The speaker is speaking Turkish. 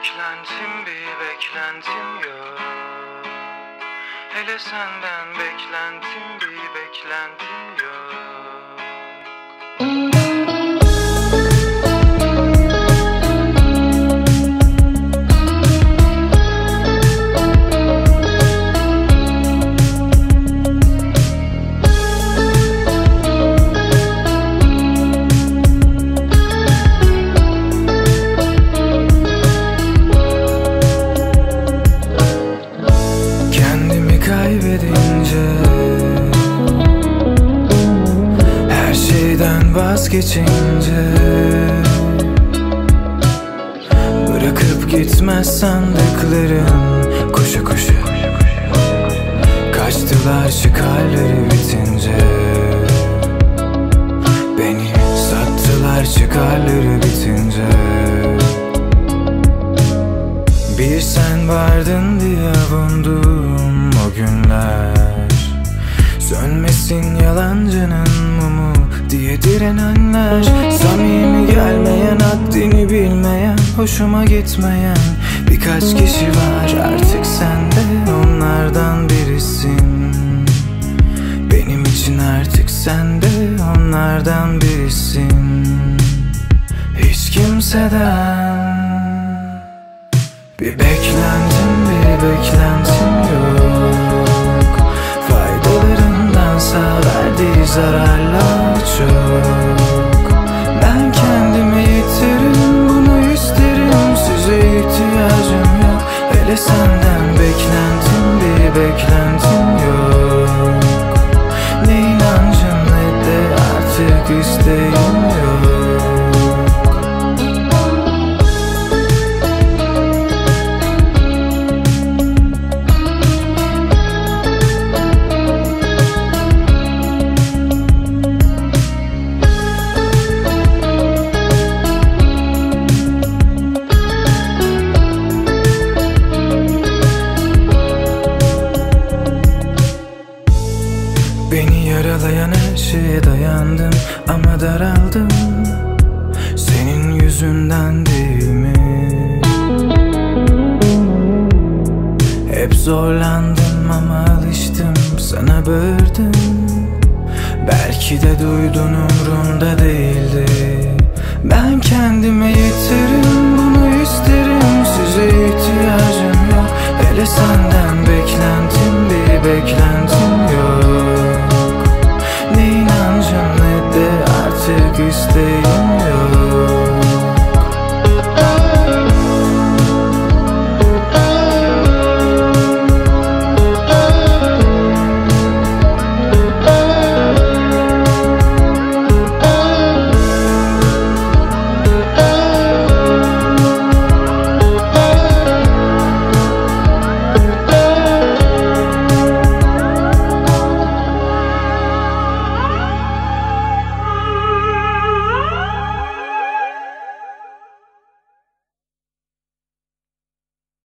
bir beklentim yok. Hele senden bir beklentim yok. Kaybedince, her şeyden vazgeçince, bırakıp gitmez sandıklarım koşu koşu. Kaçtılar çıkarları bitince, beni sattılar çıkarları bitince. Bir sen vardın diye avundum o günler. Sönmesin yalancının mumu diye direnenler. Samimi gelmeyen, haddini bilmeyen, hoşuma gitmeyen birkaç kişi var. Artık sen de onlardan birisin. Benim için artık sen de onlardan birisin. Hiç kimseden bir beklentim yok. Faydalarındansa verdiği zararlar çok. Ben kendime yeterim, bunu isterim. Size ihtiyacım yok. Hele senden bir beklentim yok. Ne inancım ne de artık isteğim yok. Beni yaralayan her şeye dayandım ama daraldım. Senin yüzünden değil mi? Hep zorlandım ama alıştım, sana bağırdım. Belki de duydun, umrumda değildi. Ben kendime yeterim,